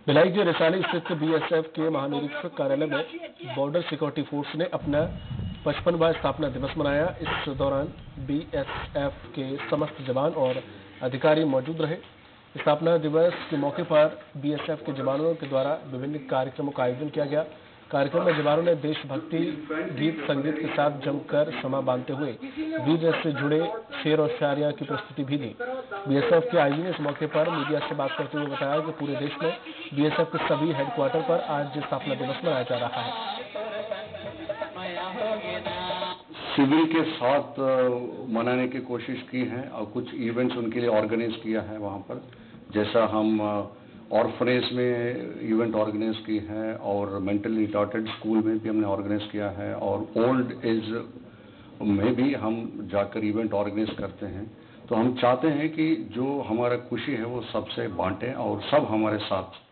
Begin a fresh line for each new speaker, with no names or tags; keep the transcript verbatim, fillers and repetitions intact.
भिलाई के रिसाली स्थित बीएसएफ के महानिरीक्षक कार्यालय में बॉर्डर सिक्योरिटी फोर्स ने अपना पचपनवां स्थापना दिवस मनाया। इस दौरान बीएसएफ के समस्त जवान और अधिकारी मौजूद रहे। स्थापना दिवस के मौके पर बीएसएफ के जवानों के द्वारा विभिन्न कार्यक्रमों का आयोजन किया गया। कार्यक्रम में जवानों ने देशभक्ति गीत संगीत के साथ जमकर क्षमा बांधते हुए वीर से जुड़े शेर और शायरिया की प्रस्तुति भी दी। बीएसएफ के आईजी ने इस मौके पर मीडिया से बात करते हुए बताया कि पूरे देश में बीएसएफ के सभी हेडक्वार्टर पर आज स्थापना दिवस मनाया जा रहा है।
सिविल के साथ मनाने की कोशिश की है और कुछ इवेंट्स उनके लिए ऑर्गेनाइज किया है। वहाँ पर जैसा हम ऑर्फनेज में इवेंट ऑर्गेनाइज की है और मेंटली रिटार्टेड स्कूल में भी हमने ऑर्गेनाइज किया है और ओल्ड एज में भी हम जाकर इवेंट ऑर्गेनाइज करते हैं। तो हम चाहते हैं कि जो हमारा खुशी है वो सबसे बांटें और सब हमारे साथ